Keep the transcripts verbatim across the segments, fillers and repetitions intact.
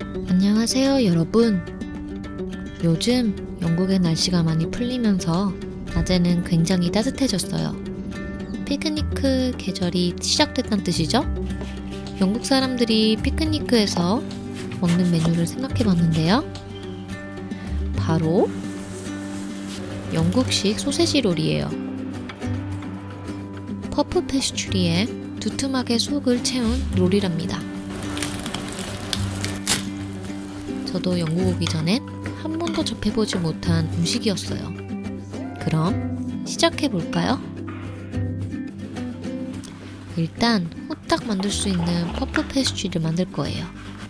안녕하세요 여러분. 요즘 영국의 날씨가 많이 풀리면서 낮에는 굉장히 따뜻해졌어요. 피크니크 계절이 시작됐다는 뜻이죠? 영국 사람들이 피크니크에서 먹는 메뉴를 생각해 봤는데요. 바로 영국식 소세지 롤이에요. 퍼프 페스츄리에 두툼하게 속을 채운 롤이랍니다. 저도 영국 오기 전엔 한 번도 접해보지 못한 음식이었어요. 그럼 시작해볼까요? 일단 후딱 만들 수 있는 퍼프 페스츄리를 만들 거예요.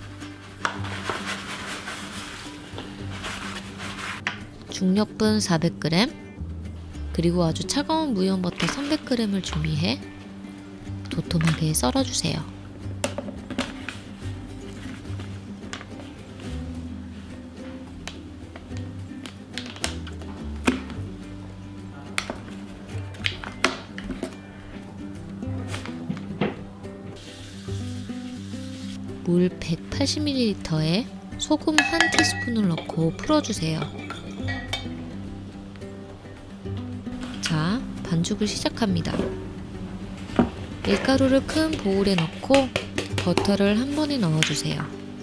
중력분 사백 그램, 그리고 아주 차가운 무염 버터 삼백 그램을 준비해 도톰하게 썰어주세요. 물 백팔십 밀리리터에 소금 한 티스푼을 넣고 풀어주세요. 자, 반죽을 시작합니다. 밀가루를 큰 보울에 넣고 버터를 한 번에 넣어주세요.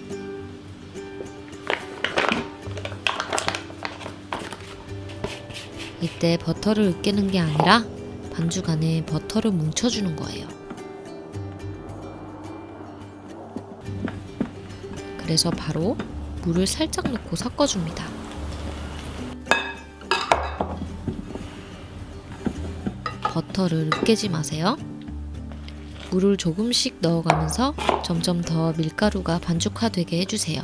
이때 버터를 으깨는 게 아니라 반죽 안에 버터를 뭉쳐주는 거예요. 그래서 바로 물을 살짝 넣고 섞어줍니다. 버터를 으깨지 마세요. 물을 조금씩 넣어가면서 점점 더 밀가루가 반죽화되게 해주세요.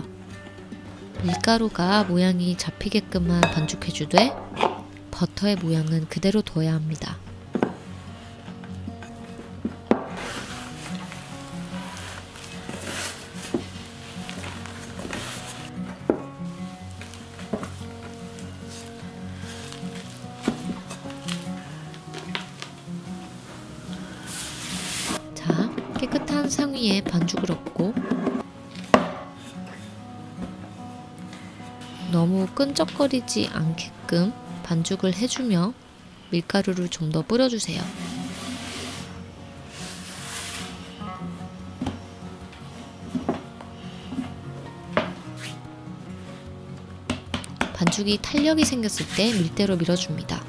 밀가루가 모양이 잡히게끔만 반죽해주되 버터의 모양은 그대로 둬야 합니다. 깨끗한 상위에 반죽을 얹고 너무 끈적거리지 않게끔 반죽을 해주며 밀가루를 좀 더 뿌려주세요. 반죽이 탄력이 생겼을 때 밀대로 밀어줍니다.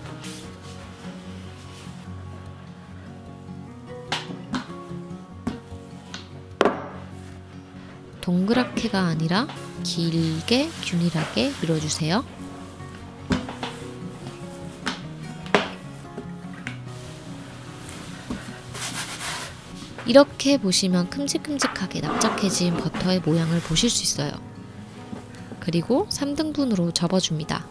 동그랗게가 아니라 길게 균일하게 밀어주세요. 이렇게 보시면 큼직큼직하게 납작해진 버터의 모양을 보실 수 있어요. 그리고 삼 등분으로 접어줍니다.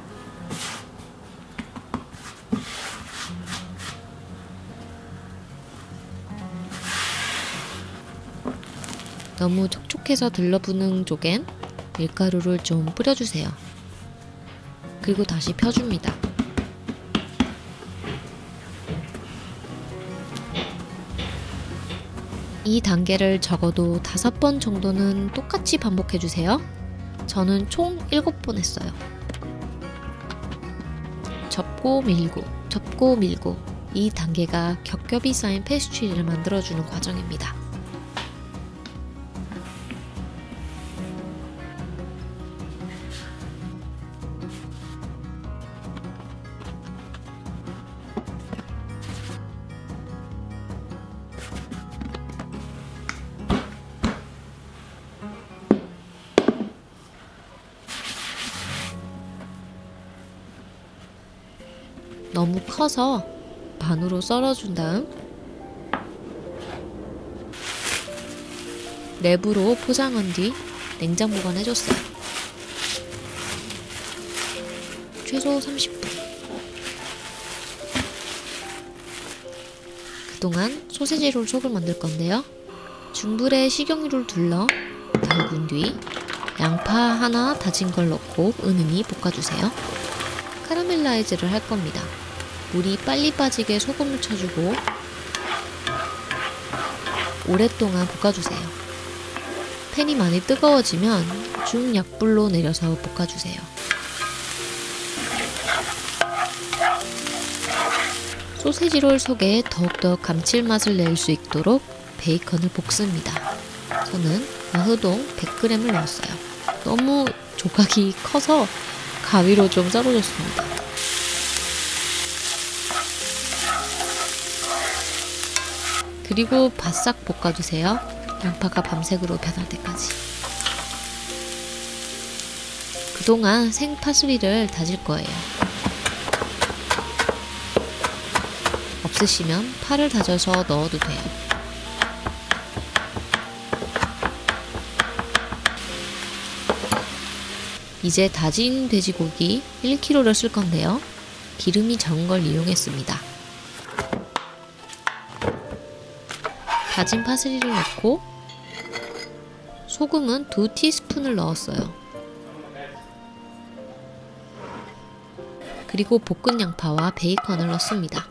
너무 촉촉해서 들러붙는 쪽엔 밀가루를 좀 뿌려주세요. 그리고 다시 펴줍니다. 이 단계를 적어도 다섯 번 정도는 똑같이 반복해주세요. 저는 총 일곱 번 했어요. 접고 밀고, 접고 밀고, 이 단계가 겹겹이 쌓인 페스츄리를 만들어주는 과정입니다. 너무 커서 반으로 썰어준 다음 랩으로 포장한 뒤 냉장 보관해줬어요. 최소 삼십 분. 그동안 소세지롤 속을 만들 건데요. 중불에 식용유를 둘러 달군 뒤 양파 하나 다진 걸 넣고 은은히 볶아주세요. 카라멜라이즈를 할 겁니다. 물이 빨리 빠지게 소금을 쳐주고 오랫동안 볶아주세요. 팬이 많이 뜨거워지면 중약불로 내려서 볶아주세요. 소세지롤 속에 더욱더 감칠맛을 낼 수 있도록 베이컨을 볶습니다. 저는 마흐동 백 그램을 넣었어요. 너무 조각이 커서 가위로 좀 썰어줬습니다. 그리고 바싹 볶아주세요. 양파가 밤색으로 변할 때까지. 그동안 생파슬리를 다질 거예요. 없으시면 파를 다져서 넣어도 돼요. 이제 다진 돼지고기 일 킬로그램를 쓸 건데요. 기름이 적은 걸 이용했습니다. 다진 파슬리를 넣고 소금은 두 티스푼을 넣었어요. 그리고 볶은 양파와 베이컨을 넣습니다.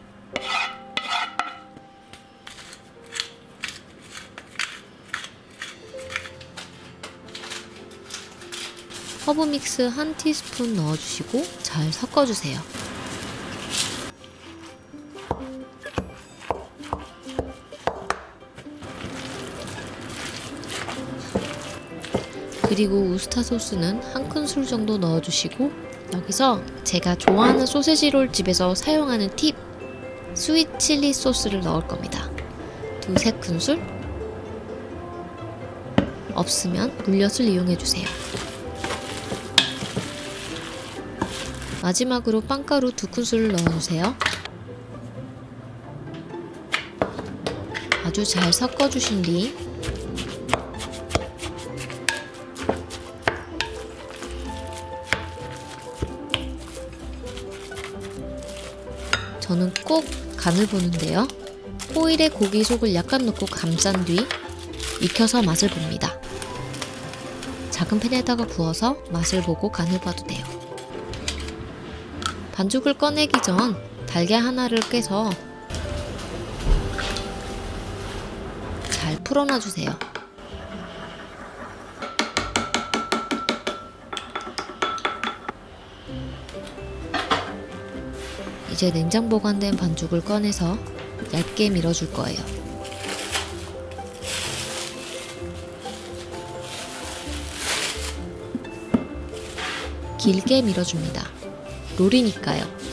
허브 믹스 한 티스푼 넣어주시고 잘 섞어주세요. 그리고 우스타 소스는 한 큰술 정도 넣어주시고, 여기서 제가 좋아하는 소세지롤 집에서 사용하는 팁! 스윗 칠리 소스를 넣을 겁니다. 두세 큰술? 없으면 물엿을 이용해주세요. 마지막으로 빵가루 두 큰술을 넣어주세요. 아주 잘 섞어주신 뒤 저는 꼭 간을 보는데요. 호일에 고기 속을 약간 넣고 감싼 뒤 익혀서 맛을 봅니다. 작은 팬에다가 부어서 맛을 보고 간을 봐도 돼요. 반죽을 꺼내기 전 달걀 하나를 깨서 잘 풀어놔주세요. 이제 냉장 보관된 반죽을 꺼내서 얇게 밀어줄 거예요. 길게 밀어줍니다. 롤이니까요.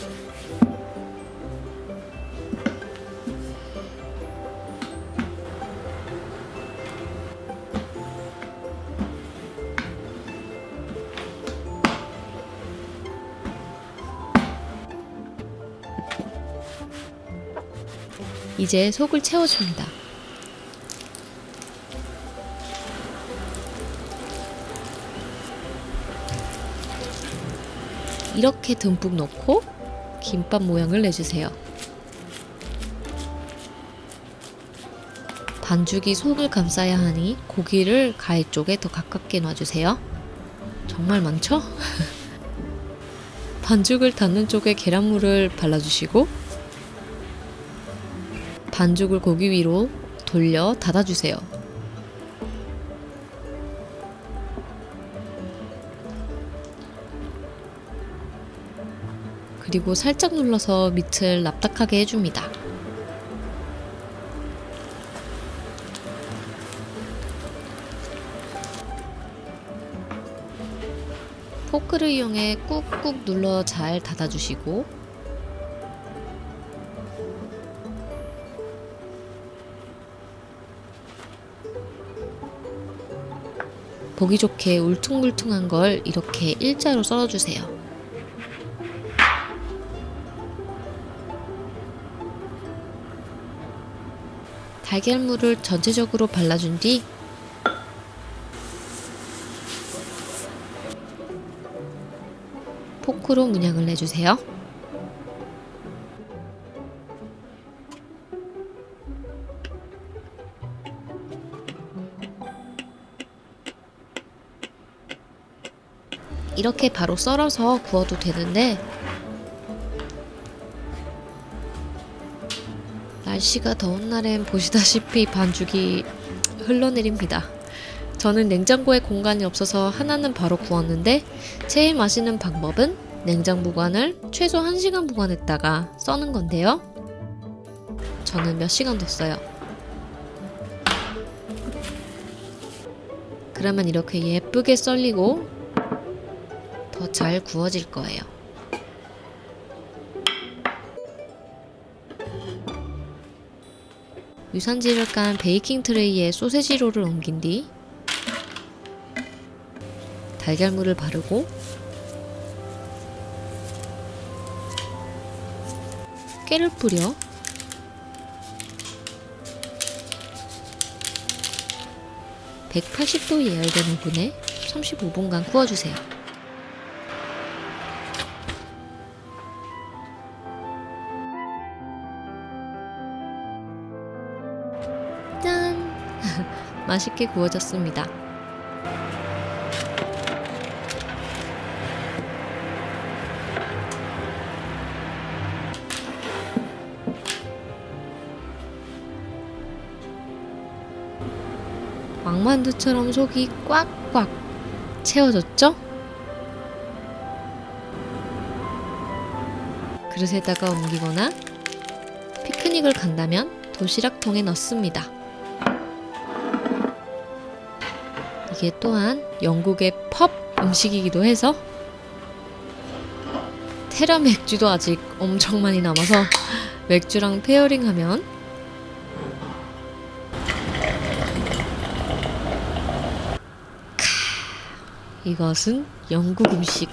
이제 속을 채워줍니다. 이렇게 듬뿍 넣고 김밥 모양을 내주세요. 반죽이 속을 감싸야 하니 고기를 가해 쪽에 더 가깝게 놔주세요. 정말 많죠? 반죽을 닿는 쪽에 계란물을 발라주시고 반죽을 고기 위로 돌려 닫아주세요. 그리고 살짝 눌러서 밑을 납작하게 해줍니다. 포크를 이용해 꾹꾹 눌러 잘 닫아주시고 보기 좋게 울퉁불퉁한 걸 이렇게 일자로 썰어주세요. 달걀물을 전체적으로 발라준 뒤 포크로 문양을 내주세요. 이렇게 바로 썰어서 구워도 되는데 날씨가 더운 날엔 보시다시피 반죽이 흘러내립니다. 저는 냉장고에 공간이 없어서 하나는 바로 구웠는데 제일 맛있는 방법은 냉장 보관을 최소 한 시간 보관했다가 써는 건데요. 저는 몇 시간 뒀어요. 그러면 이렇게 예쁘게 썰리고 더 잘 구워질 거예요. 유산지를 깐 베이킹 트레이에 소세지롤을 옮긴 뒤 달걀물을 바르고 깨를 뿌려 백팔십 도 예열된 오븐에 삼십오 분간 구워주세요. 짠! 맛있게 구워졌습니다. 왕만두처럼 속이 꽉꽉 채워졌죠? 그릇에다가 옮기거나 피크닉을 간다면 도시락통에 넣습니다. 이게 또한 영국의 펍 음식이기도 해서 테라 맥주도 아직 엄청 많이 남아서 맥주랑 페어링하면 이것은 영국 음식.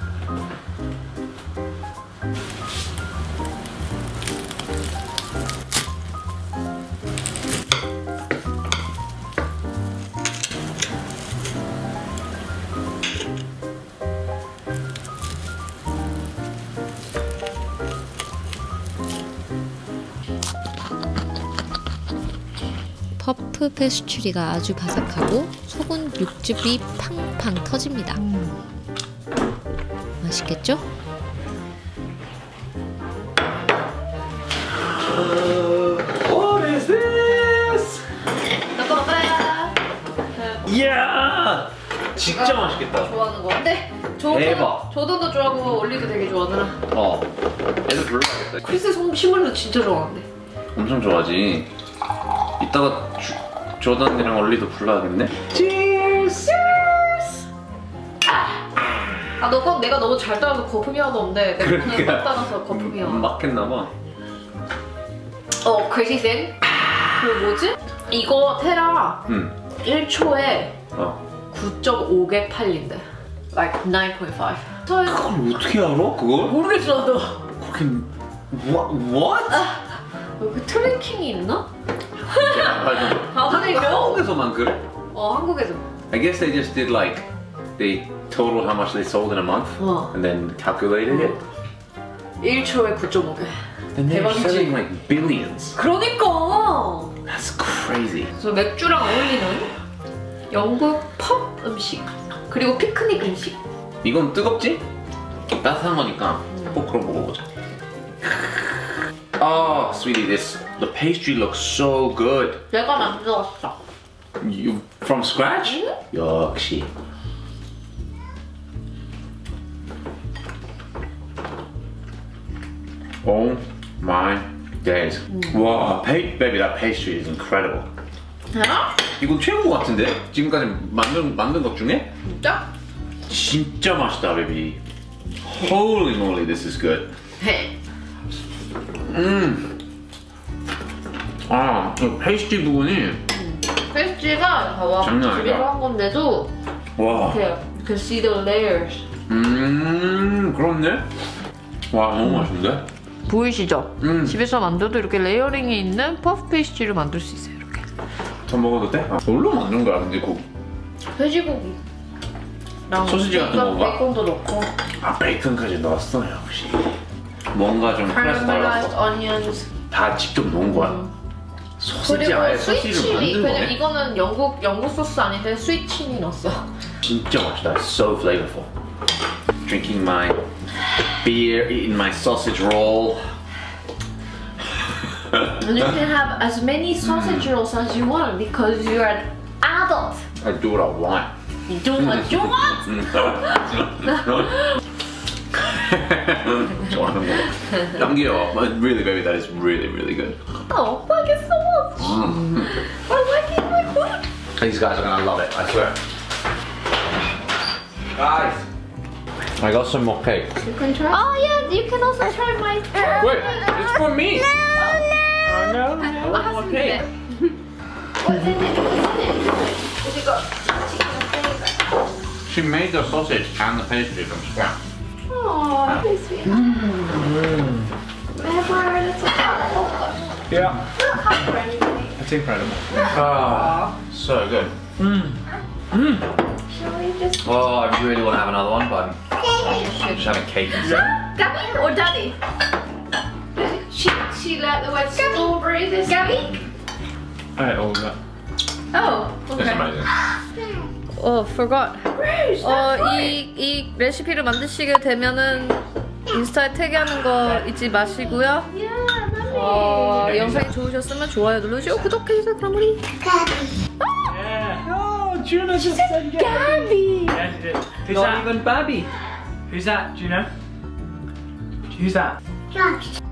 퍼프 페스츄리가 아주 바삭하고 속은 육즙이 팡팡 터집니다. 음. 맛있겠죠? Uh, what is this? 이야! 진짜 맛있겠다. 좋아하는 거. 근데 저, 대박. 조던도 좋아하고 올리도 되게 좋아하더라. 어. 애들 불러야겠다. 크리스 시물도 진짜 좋아하는데. 엄청 좋아하지. 이따가 주, 조던이랑 올리도 불러야겠네. Cheers! 아, 너 꼭 내가 너무 잘 따라서 거품이 하나도 없는데 내가 오늘 그러니까. 못 따라서 거품이 하나. 막혔나봐. 어, crazy thing? 그 뭐지? 이거 테라 응. 일 초에 어. 구 점 오 개 팔린대. Like 나인 포인트 파이브. 그걸 어떻게 알아? 그걸? 모르겠어, 너. 그렇게 what? What? 여기 트래킹이 있나? 아, 한국에서? 한국에서만 그래? 어, 한국에서. I guess they just did like they total how much they sold in a month 어. and then calculated it. 일 초에 구 점 오 개. And they're 대박이지. selling like billions. 그러니까. That's crazy. 그래서 맥주랑 어울리는 영국 펍 음식 그리고 피크닉 음식. 이건 뜨겁지? 따뜻한 거니까 꼭 그럼 먹어보자. Oh, sweetie, this the pastry looks so good. 내가 만들었어. You from scratch? 역시. Oh my days. Wow, pa- baby, that pastry is incredible. 야? 이거 최고 같은데? 지금까지 만든 만든 것 중에? 진짜? 진짜 맛있다, baby. Holy moly, this is good. 네. 음. 아, 이 페이스트리 부분이 페이스트리가 봐봐. 장난 아니다. 집에서 한 건데도 와. 이렇게 you can see the layers. 음, 그렇네. 와, 너무 맛있는데? 보이시죠? 음. 집에서 만들어도 이렇게 레이어링이 있는 퍼프 페이스트리를 만들 수 있어요. 이렇게. 더 먹어도 돼? 아, 뭘로 만든 거야, 근데 그 돼지고기. 소시지 같은 건가? 베이컨도 넣고. 아, 베이컨까지 넣었어, 역시. 뭔가 좀 클래스 Caramelized 달랐어. onions. 다 직접 넣은 거야. 음. 소시지 아예 소시지를 스위치리. 만든 왜냐면 거네. 이거는 영국 영국 소스 아닌데 스위치니 넣었어. 진짜 맛있다. It's so flavorful. Drinking my beer, eating my sausage roll. And you can have as many sausage rolls as you want because you're an adult. I do what I want. You do what you want. 좋아하는 거. 남겨. Really, baby, that is really, really good. Oh, thank you so much. Mm. I like it, my food. These guys are gonna love it, I swear. Guys, I got some more cake. You can try. Oh yeah, you can also try my. Wait, it's for me. Oh no, no. What has in it? What's in it? What's in it? Has it got chicken flavour? She made the sausage and the pastry from scratch. Oh, so sweet. Mm. Never a little chocolate. Yeah, Not hot for anything. it's incredible. Ah, so good. Mm. Mm. Shall we just? Oh, I really want to have another one, but I'm just having cake instead. Gabby or Daddy? She she liked the word strawberry. This Gabby? I ate all of that. Oh, It's amazing. Oh, forgot. 어, 이, 이 레시피를 만드시게 되면은 인스타에 태그하는 거 잊지 마시고요. 어, 영상이 좋으셨으면 좋아요 눌러주시고 구독해주세요. 그럼 우리 Yeah. Oh, Juno just said Gabby. Yeah, she did. Who's Not that? even Babby. Who's that, Juno? Who's that?